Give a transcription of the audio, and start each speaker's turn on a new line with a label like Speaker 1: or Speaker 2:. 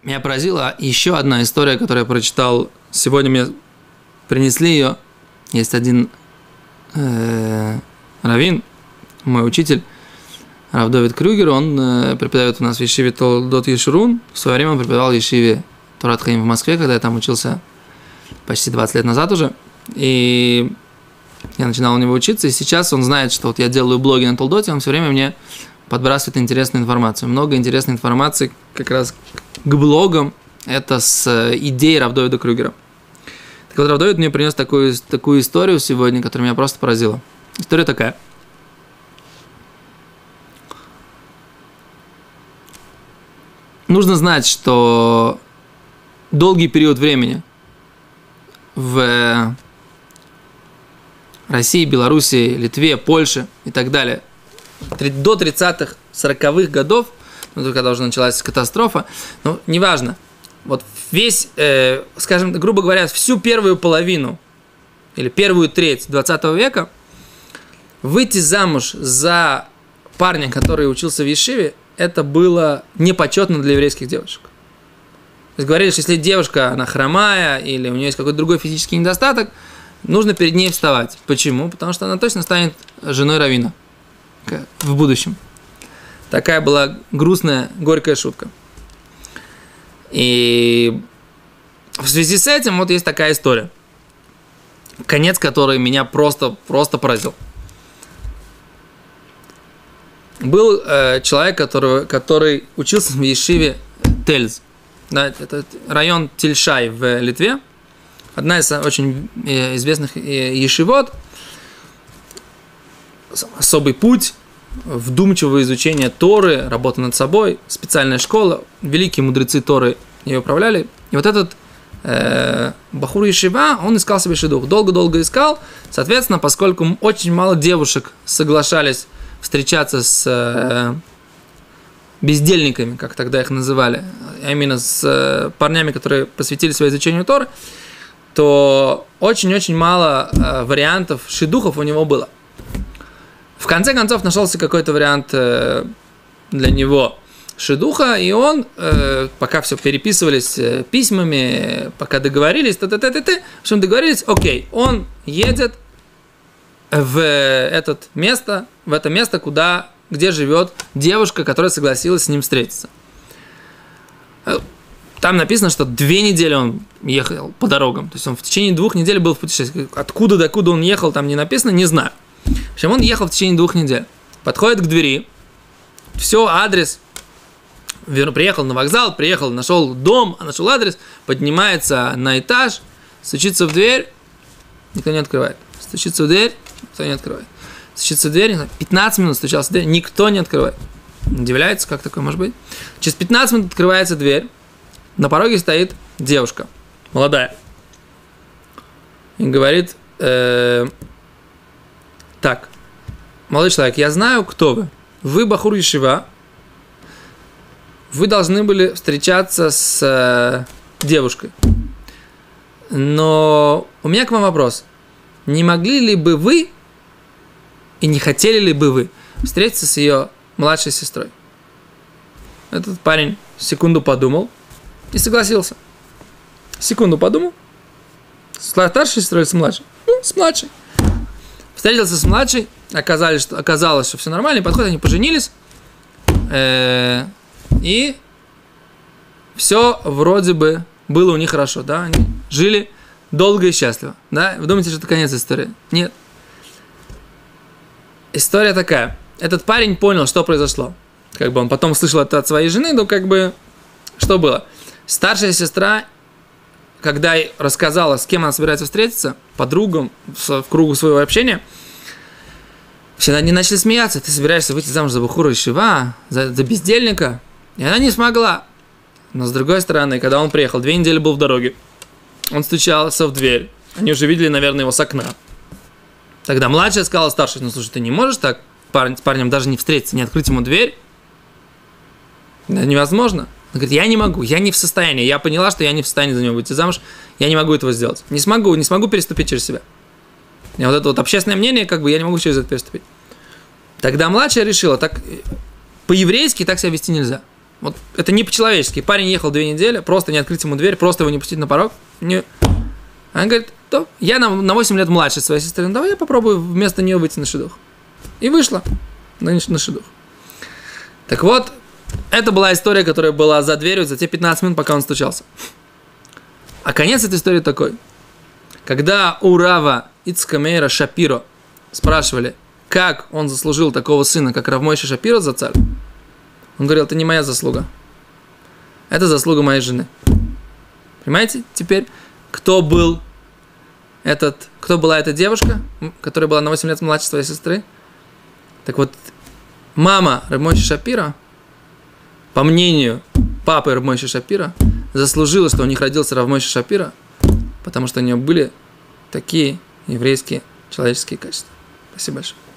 Speaker 1: Меня поразила еще одна история, которую я прочитал. Сегодня мне принесли ее. Есть один раввин, мой учитель, Рав Довид Крюгер, он преподает у нас в Ешиве Толдот Ешурун. В свое время он преподавал в Ешиве Торат Хаим в Москве, когда я там учился почти 20 лет назад уже. И я начинал у него учиться, и сейчас он знает, что вот я делаю блоги на Толдоте, он все время мне подбрасывает интересную информацию. Много интересной информации как раз к блогам, это с идеей Рав Довида Крюгера. Так вот, Рав Довид мне принес такую историю сегодня, которая меня просто поразила. История такая. Нужно знать, что долгий период времени в России, Белоруссии, Литве, Польше и так далее, до 30-х, 40-х годов, когда уже началась катастрофа, но неважно, вот весь, скажем, грубо говоря, всю первую половину или первую треть 20 века выйти замуж за парня, который учился в Ешиве, это было непочетно для еврейских девушек. То есть говорили, что если девушка, она хромая или у нее есть какой-то другой физический недостаток, нужно перед ней вставать. Почему? Потому что она точно станет женой раввина в будущем. Такая была грустная, горькая шутка. И в связи с этим вот есть такая история, конец которой меня просто поразил. Был человек, который учился в Ешиве Тельз. Да, это район Тельшай в Литве. Одна из очень известных ешивот. Особый путь, вдумчивое изучение Торы, работа над собой, специальная школа. Великие мудрецы Торы ее управляли. И вот этот бахур ешива, он искал себе шидух. Долго-долго искал. Соответственно, поскольку очень мало девушек соглашались встречаться с бездельниками, как тогда их называли, а именно с парнями, которые посвятили свое изучению Торы, то очень-очень мало вариантов шидухов у него было. В конце концов нашелся какой-то вариант для него шидуха, и он, пока все переписывались письмами, пока договорились, в общем, договорились, окей, он едет в это место, где живет девушка, которая согласилась с ним встретиться. Там написано, что 2 недели он ехал по дорогам. То есть он в течение 2 недель был в путешествии. Откуда до куда он ехал, там не написано, не знаю. В общем, он ехал в течение 2 недель. Подходит к двери. Все, адрес. Приехал на вокзал, нашел дом, нашел адрес. Поднимается на этаж, стучится в дверь. Никто не открывает. Стучится в дверь, никто не открывает. Стучится в дверь, 15 минут стучался в дверь, никто не открывает. Удивляется, как такое может быть. Через 15 минут открывается дверь. На пороге стоит девушка, молодая. И говорит, так, молодой человек, я знаю, кто вы. Вы бахур ешива. Вы должны были встречаться с девушкой. Но у меня к вам вопрос. Не могли ли бы вы и не хотели ли бы вы встретиться с ее младшей сестрой? Этот парень секунду подумал и согласился. Секунду подумал. С старшей сестрой или с младшей? С младшей. Встретился с младшей. Оказалось, что все нормально. И подходят, они поженились. И все вроде бы было у них хорошо. Да? Они жили долго и счастливо. Да? Вы думаете, что это конец истории? Нет. История такая. Этот парень понял, что произошло. Как бы он потом услышал это от своей жены, но как бы что было? Старшая сестра, когда рассказала, с кем она собирается встретиться, подругам, в кругу своего общения, все они начали смеяться. Ты собираешься выйти замуж за бахура ешива, за бездельника? И она не смогла. Но с другой стороны, когда он приехал, 2 недели был в дороге, он стучался в дверь. Они уже видели, наверное, его с окна. Тогда младшая сказала старшей: ну слушай, ты не можешь так с парнем даже не встретиться, не открыть ему дверь? Это невозможно. Она говорит, я не могу, я не в состоянии. Я поняла, что я не в состоянии за него выйти замуж. Я не могу этого сделать. Не смогу переступить через себя. И вот это вот общественное мнение, как бы я не могу через это переступить. Тогда младшая решила, так по-еврейски так себя вести нельзя. Вот это не по-человечески. Парень ехал 2 недели, просто не открыть ему дверь, просто его не пустить на порог. Не... Она говорит, то я на 8 лет младше своей сестры, ну давай я попробую вместо нее выйти на шидух. И вышла на шидух. Так вот, это была история, которая была за дверью за те 15 минут, пока он стучался. А конец этой истории такой. Когда у Рава Ицхака Меира Шапиро спрашивали, как он заслужил такого сына, как Рав Мойше Шапиро зацаль, он говорил, это не моя заслуга. Это заслуга моей жены. Понимаете теперь, кто была эта девушка, которая была на 8 лет младше своей сестры? Так вот, мама Рав Мойше Шапиро, по мнению папы Рав Мойше Шапиро, заслужила, что у них родился Рав Мойше Шапиро, потому что у нее были такие еврейские человеческие качества. Спасибо большое.